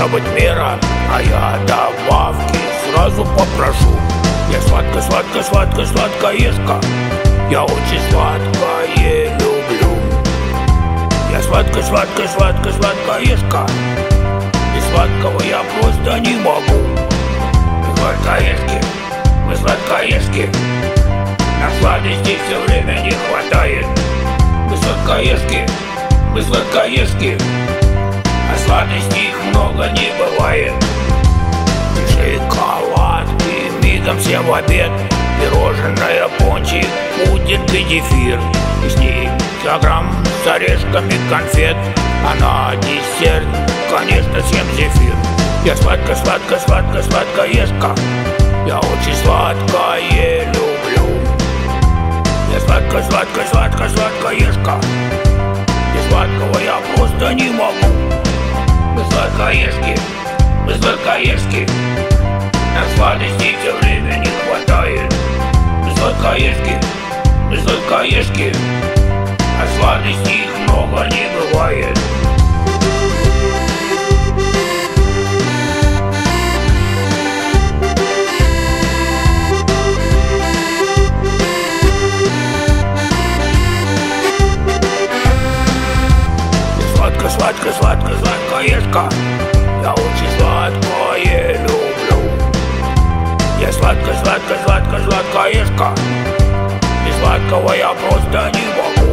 должна быть мера, а я добавки сразу попрошу. Я сладкоежка, я очень сладкое люблю. Я сладкоежка, и сладкого я просто не могу. Мы сладкоежки, на сладости все время не хватает. Мы сладкоежки, а сладостей их много не бывает. Шоколадки мигом всем в обед, пирожное, пончик, пудинг и зефир. И с ней килограмм с орешками конфет, а на десерт, конечно, всем зефир. Я сладкоежка, я очень сладкое люблю. Я сладкоежка, и сладкого я просто не могу. Мы сладкоежки, на сладости все время не хватает. Мы сладкоежки, а сладостей их много не бывает. Сладкоежка, я очень сладкое люблю. Я сладкоежка, и сладкого я просто не могу.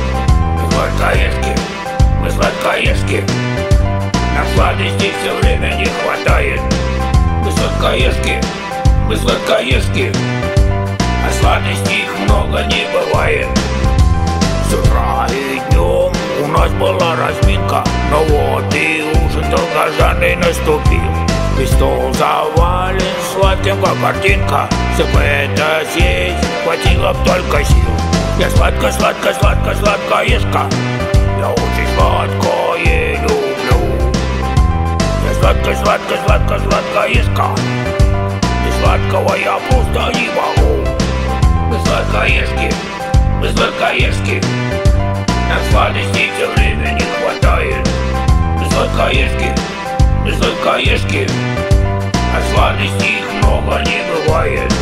Мы сладкоежки, на сладости все время не хватает. Мы сладкоежки, а сладостей их много не бывает. С утра и днем у нас была разминка, но вот и ужин долгожданный наступил. И стол завален сладким, как картинка. Все бы это съесть хватило б только сил. Я сладкоежка, я очень сладкое люблю. Я сладкоежка, и сладкого я просто не могу. Мы сладкоежки, на сладости все время не хватает. Мы сладкоежки, а сладостей их много не бывает.